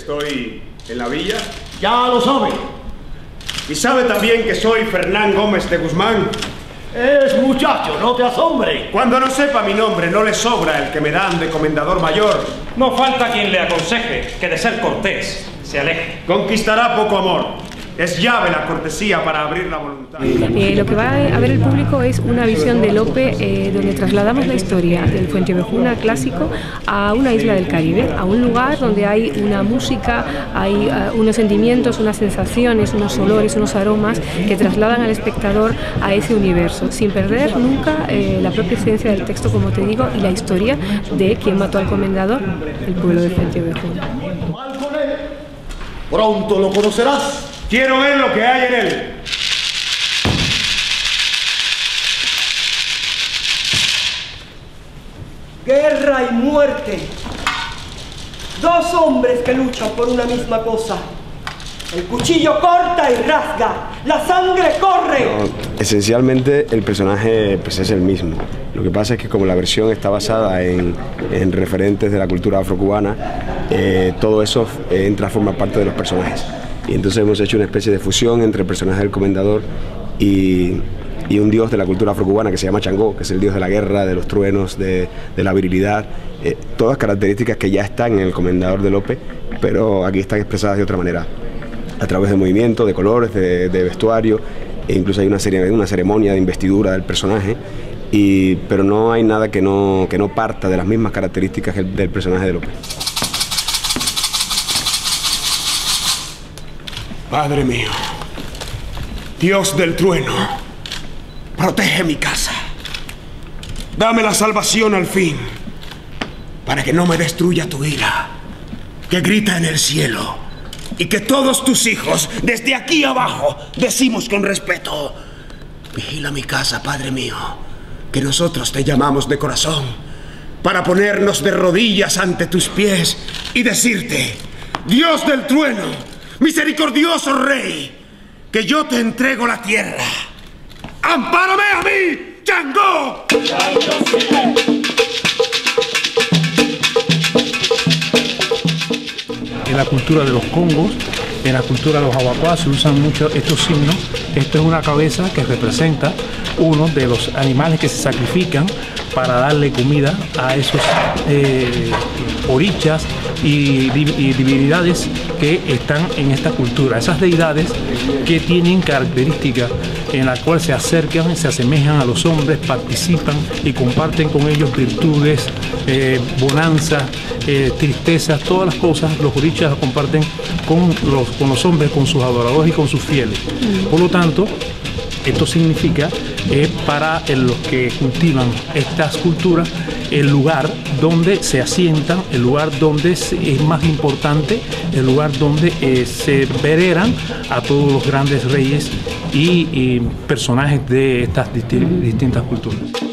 estoy en la villa? Ya lo sabe. ¿Y sabe también que soy Fernán Gómez de Guzmán? Es muchacho, no te asombre. Cuando no sepa mi nombre, no le sobra el que me dan de comendador mayor. No falta quien le aconseje que de ser cortés se aleje. Conquistará poco amor. Es llave la cortesía para abrir la voluntad. Lo que va a ver el público es una visión de Lope donde trasladamos la historia del Fuenteovejuna clásico a una isla del Caribe, a un lugar donde hay una música, hay unos sentimientos, unas sensaciones, unos olores, unos aromas que trasladan al espectador a ese universo, sin perder nunca la propia esencia del texto, como te digo, y la historia de quien mató al comendador, el pueblo de Fuenteovejuna. Pronto lo conocerás. Quiero ver lo que hay en él. Guerra y muerte. Dos hombres que luchan por una misma cosa. El cuchillo corta y rasga. La sangre corre. No, esencialmente el personaje pues, es el mismo. Lo que pasa es que como la versión está basada en referentes de la cultura afrocubana, todo eso entra a formar parte de los personajes. Y entonces hemos hecho una especie de fusión entre el personaje del comendador y un dios de la cultura afrocubana que se llama Changó, que es el dios de la guerra, de los truenos, de la virilidad, todas características que ya están en el comendador de Lope, pero aquí están expresadas de otra manera, a través de movimiento, de colores, de vestuario, e incluso hay una ceremonia de investidura del personaje, pero no hay nada que no parta de las mismas características del personaje de Lope. Padre mío, Dios del trueno, protege mi casa. Dame la salvación al fin, para que no me destruya tu ira, que grita en el cielo, y que todos tus hijos, desde aquí abajo, decimos con respeto: vigila mi casa, Padre mío, que nosotros te llamamos de corazón, para ponernos de rodillas ante tus pies y decirte: Dios del trueno, misericordioso rey, que yo te entrego la tierra. ¡Ampárame a mí, Changó! En la cultura de los congos, en la cultura de los aguacuás se usan mucho estos signos. Esto es una cabeza que representa uno de los animales que se sacrifican para darle comida a esos orichas y divinidades que están en esta cultura. Esas deidades que tienen características en las cuales se acercan, se asemejan a los hombres, participan y comparten con ellos virtudes, bonanza, tristezas, todas las cosas. Los orichas las comparten con los hombres, con sus adoradores y con sus fieles. Por lo tanto, esto significa para los que cultivan estas culturas el lugar donde se asientan, el lugar donde es más importante, el lugar donde se veneran a todos los grandes reyes y personajes de estas distintas culturas.